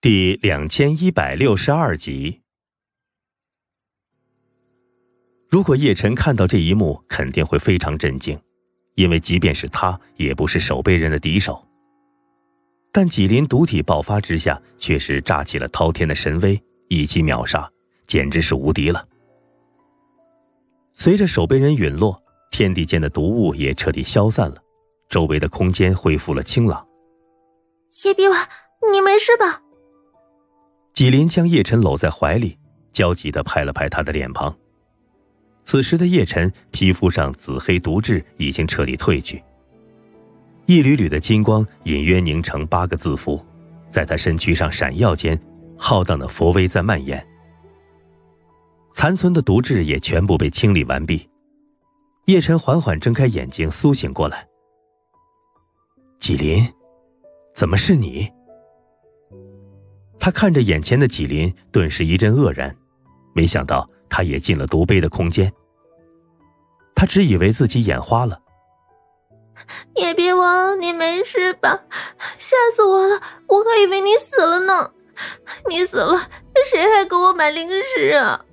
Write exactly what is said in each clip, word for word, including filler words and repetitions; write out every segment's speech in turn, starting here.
第两千一百六十二集。如果叶晨看到这一幕，肯定会非常震惊，因为即便是他，也不是守备人的敌手。但纪灵毒体爆发之下，却是炸起了滔天的神威，一击秒杀，简直是无敌了。随着守备人陨落，天地间的毒雾也彻底消散了，周围的空间恢复了清朗。 叶比瓦，你没事吧？ 纪灵将叶晨搂在怀里，焦急地拍了拍他的脸庞。此时的叶晨皮肤上紫黑毒痣已经彻底褪去，一缕缕的金光隐约凝成八个字符，在他身躯上闪耀间，浩荡的佛威在蔓延。残存的毒痣也全部被清理完毕，叶晨缓缓睁开眼睛，苏醒过来。纪灵，怎么是你？他看着眼前的纪灵，顿时一阵愕然，没想到他也进了毒杯的空间。他只以为自己眼花了。 叶比王，你没事吧？吓死我了，我还以为你死了呢。你死了，谁还给我买零食啊？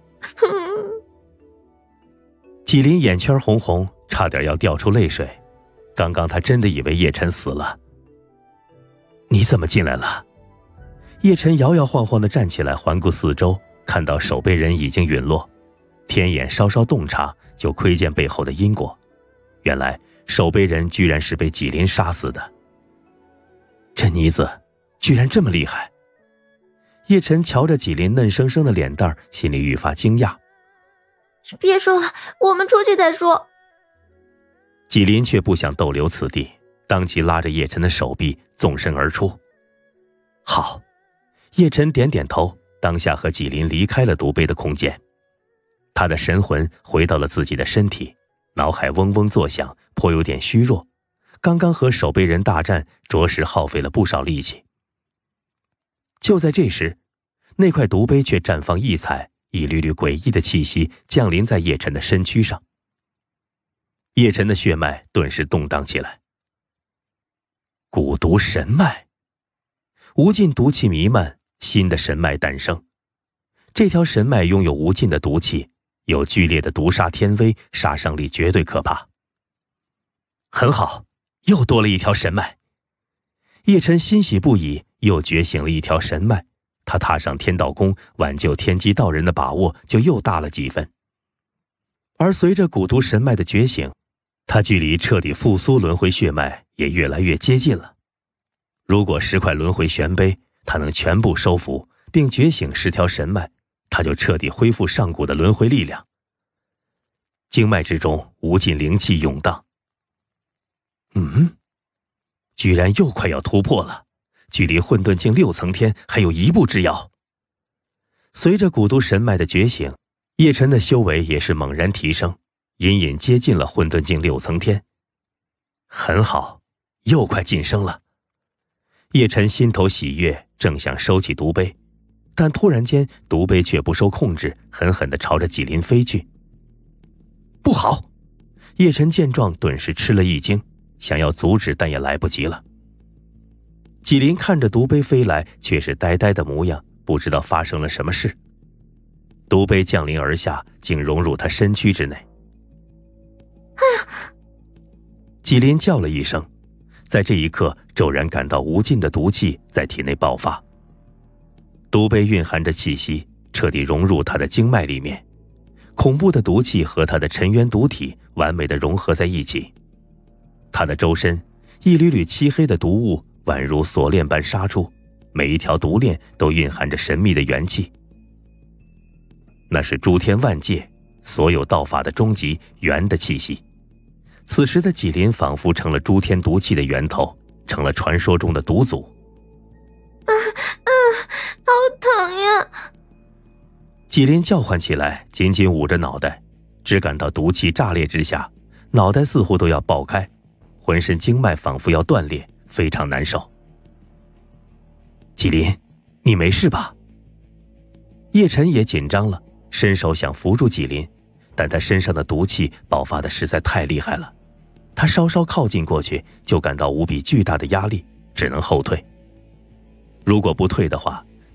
纪灵眼圈红红，差点要掉出泪水。刚刚他真的以为叶晨死了。你怎么进来了？叶晨摇摇晃晃地站起来，环顾四周，看到守备人已经陨落，天眼稍稍洞察，就窥见背后的因果。原来守备人居然是被纪灵杀死的。这妮子居然这么厉害！叶晨瞧着纪灵嫩生生的脸蛋，心里愈发惊讶。 别说了，我们出去再说。 纪灵却不想逗留此地，当即拉着叶晨的手臂纵身而出。好。叶晨点点头，当下和纪灵离开了毒杯的空间。他的神魂回到了自己的身体，脑海嗡嗡作响，颇有点虚弱。刚刚和守备人大战，着实耗费了不少力气。就在这时，那块毒杯却绽放异彩，一缕缕诡异的气息降临在叶晨的身躯上。叶晨的血脉顿时动荡起来。蛊毒神脉，无尽毒气弥漫，新的神脉诞生。这条神脉拥有无尽的毒气，有剧烈的毒杀天威，杀伤力绝对可怕。很好，又多了一条神脉。叶晨欣喜不已，又觉醒了一条神脉，他踏上天道宫，挽救天机道人的把握就又大了几分。而随着蛊毒神脉的觉醒，他距离彻底复苏轮回血脉也越来越接近了。如果十块轮回玄杯他能全部收服，并觉醒十条神脉，他就彻底恢复上古的轮回力量。经脉之中无尽灵气涌荡。嗯，居然又快要突破了，距离混沌境六层天还有一步之遥。随着蛊毒神脉的觉醒，叶晨的修为也是猛然提升，隐隐接近了混沌境六层天。很好，又快晋升了。叶晨心头喜悦，正想收起毒杯，但突然间毒杯却不受控制，狠狠地朝着纪灵飞去。不好！叶晨见状顿时吃了一惊，想要阻止，但也来不及了。纪灵看着毒杯飞来，却是呆呆的模样，不知道发生了什么事。毒杯降临而下，竟融入他身躯之内。 哎呀！ 纪灵叫了一声，在这一刻骤然感到无尽的毒气在体内爆发。毒杯蕴含着气息，彻底融入他的经脉里面，恐怖的毒气和他的沉渊毒体完美的融合在一起。他的周身一缕缕漆黑的毒雾宛如锁链般杀出，每一条毒链都蕴含着神秘的元气。那是诸天万界所有道法的终极元的气息。此时的纪灵仿佛成了诸天毒气的源头，成了传说中的毒祖。 啊啊，好疼呀！ 纪灵叫唤起来，紧紧捂着脑袋，只感到毒气炸裂之下，脑袋似乎都要爆开，浑身经脉仿佛要断裂，非常难受。纪灵，你没事吧？叶晨也紧张了，伸手想扶住纪灵，但他身上的毒气爆发的实在太厉害了。他稍稍靠近过去，就感到无比巨大的压力，只能后退。如果不退的话，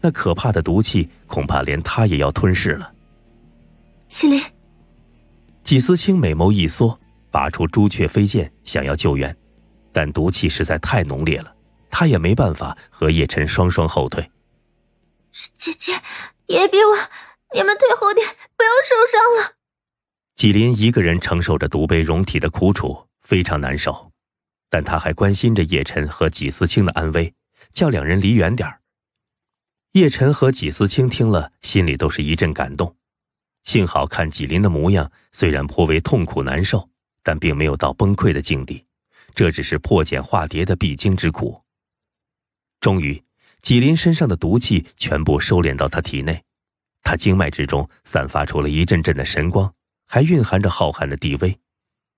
那可怕的毒气恐怕连他也要吞噬了。 麒麟， 纪思清美眸一缩，拔出朱雀飞剑想要救援，但毒气实在太浓烈了，他也没办法和叶晨双双后退。 姐姐，也别我，你们退后点，不要受伤了。 纪林一个人承受着毒杯溶体的苦楚，非常难受，但他还关心着叶晨和纪思清的安危，叫两人离远点儿。叶晨和纪思清听了，心里都是一阵感动。幸好看纪林的模样，虽然颇为痛苦难受，但并没有到崩溃的境地，这只是破茧化蝶的必经之苦。终于，纪林身上的毒气全部收敛到他体内，他经脉之中散发出了一阵阵的神光，还蕴含着浩瀚的地威。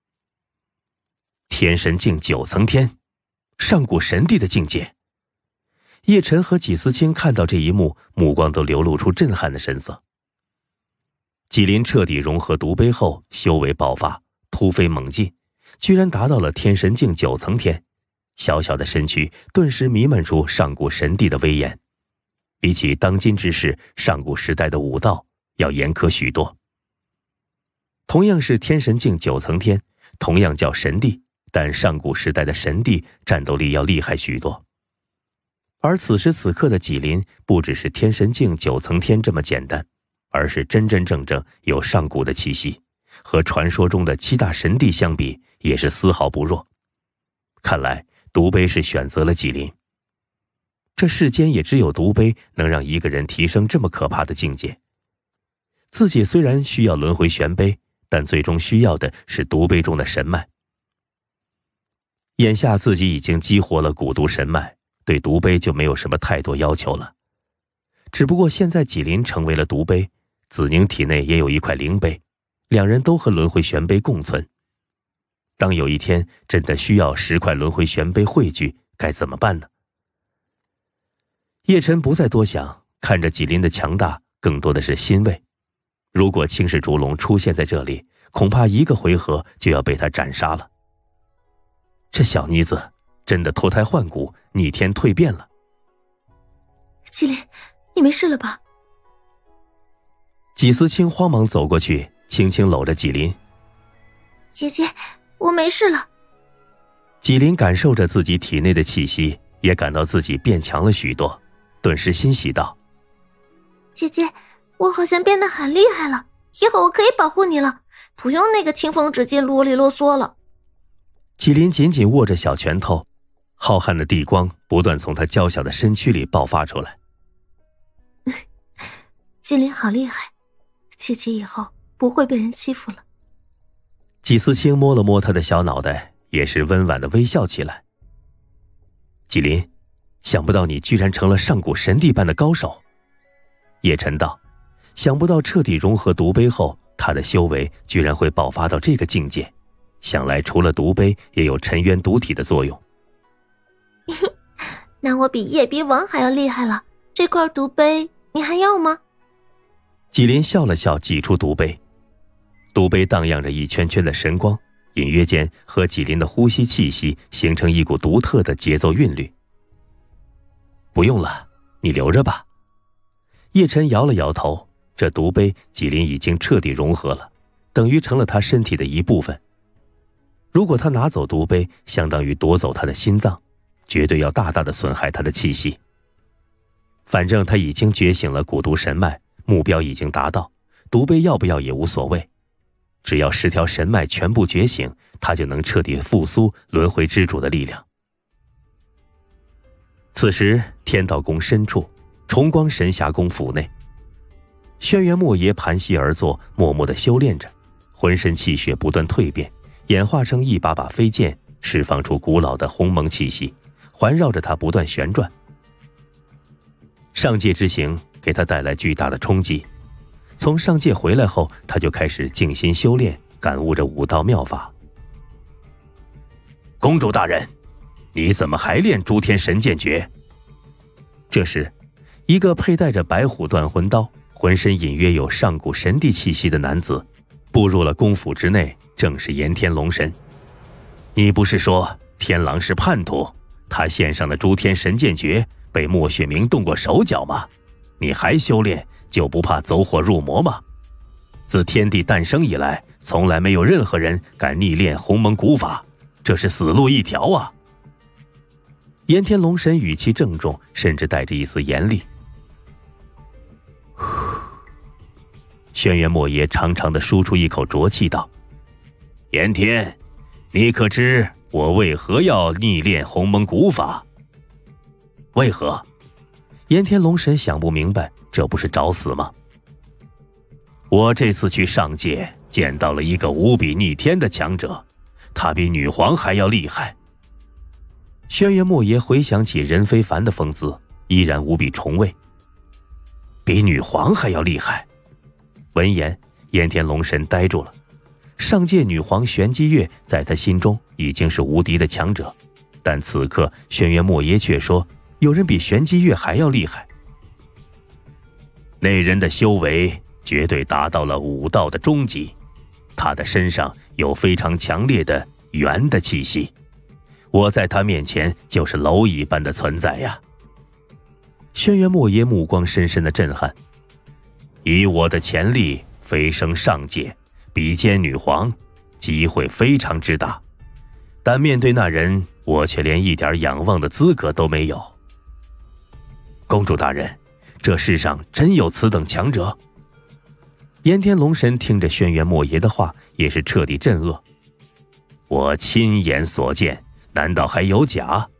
天神境九层天，上古神帝的境界。叶晨和纪思清看到这一幕，目光都流露出震撼的神色。纪林彻底融合毒杯后，修为爆发，突飞猛进，居然达到了天神境九层天。小小的身躯顿时弥漫出上古神帝的威严，比起当今之世，上古时代的武道要严苛许多。同样是天神境九层天，同样叫神帝，但上古时代的神帝战斗力要厉害许多。而此时此刻的纪林，不只是天神境九层天这么简单，而是真真正正有上古的气息，和传说中的七大神帝相比，也是丝毫不弱。看来毒杯是选择了纪林。这世间也只有毒杯能让一个人提升这么可怕的境界。自己虽然需要轮回玄杯，但最终需要的是毒杯中的神脉。眼下自己已经激活了蛊毒神脉，对毒杯就没有什么太多要求了。只不过现在纪林成为了毒杯，子宁体内也有一块灵杯，两人都和轮回玄杯共存。当有一天真的需要十块轮回玄杯汇聚，该怎么办呢？叶晨不再多想，看着纪林的强大，更多的是欣慰。如果青氏烛龙出现在这里，恐怕一个回合就要被他斩杀了。这小妮子真的脱胎换骨，逆天蜕变了。 纪林，你没事了吧？ 纪思清慌忙走过去，轻轻搂着纪林。 姐姐，我没事了。 纪林感受着自己体内的气息，也感到自己变强了许多，顿时欣喜道： 姐姐，我好像变得很厉害了，以后我可以保护你了，不用那个清风指劲啰里啰嗦了。 纪林紧紧握着小拳头，浩瀚的地光不断从他娇小的身躯里爆发出来。 纪林好厉害，姐姐以后不会被人欺负了。 纪思清摸了摸他的小脑袋，也是温婉的微笑起来。纪林，想不到你居然成了上古神帝般的高手。叶晨道，想不到彻底融合毒杯后，他的修为居然会爆发到这个境界，想来除了毒杯，也有沉渊毒体的作用。 那我比夜逼王还要厉害了，这块毒杯你还要吗？ 纪林笑了笑，挤出毒杯。毒杯荡漾着一圈圈的神光，隐约间和纪林的呼吸气息形成一股独特的节奏韵律。不用了，你留着吧。叶晨摇了摇头，这毒杯纪林已经彻底融合了，等于成了他身体的一部分。如果他拿走毒杯，相当于夺走他的心脏，绝对要大大的损害他的气息。反正他已经觉醒了蛊毒神脉，目标已经达到，毒杯要不要也无所谓。只要十条神脉全部觉醒，他就能彻底复苏轮回之主的力量。此时天道宫深处，重光神霞宫府内，轩辕莫邪盘膝而坐，默默地修炼着，浑身气血不断蜕变，演化成一把把飞剑，释放出古老的鸿蒙气息，环绕着他不断旋转。上界之行给他带来巨大的冲击，从上界回来后，他就开始静心修炼，感悟着武道妙法。公主大人，你怎么还练诸天神剑诀？这时，一个佩戴着白虎断魂刀，浑身隐约有上古神帝气息的男子步入了宫府之内，正是炎天龙神。你不是说天狼是叛徒，他献上的诸天神剑诀被莫雪明动过手脚吗？ 你还修炼，就不怕走火入魔吗？自天地诞生以来，从来没有任何人敢逆练鸿蒙古法，这是死路一条啊！炎天龙神语气郑重，甚至带着一丝严厉。轩辕莫邪长长的输出一口浊气道：炎天，你可知我为何要逆练鸿蒙古法？为何？炎天龙神想不明白，这不是找死吗？我这次去上界见到了一个无比逆天的强者，他比女皇还要厉害。轩辕莫邪回想起任非凡的风姿，依然无比崇畏。比女皇还要厉害？闻言，炎天龙神呆住了。上界女皇玄机月在他心中已经是无敌的强者，但此刻轩辕莫邪却说有人比玄机月还要厉害。那人的修为绝对达到了武道的终极，他的身上有非常强烈的元的气息，我在他面前就是蝼蚁般的存在呀！轩辕莫邪目光深深的震撼，以我的潜力飞升上界，比肩女皇，机会非常之大，但面对那人，我却连一点仰望的资格都没有。公主大人，这世上真有此等强者？炎天龙神听着轩辕莫邪的话，也是彻底震愕。我亲眼所见，难道还有假？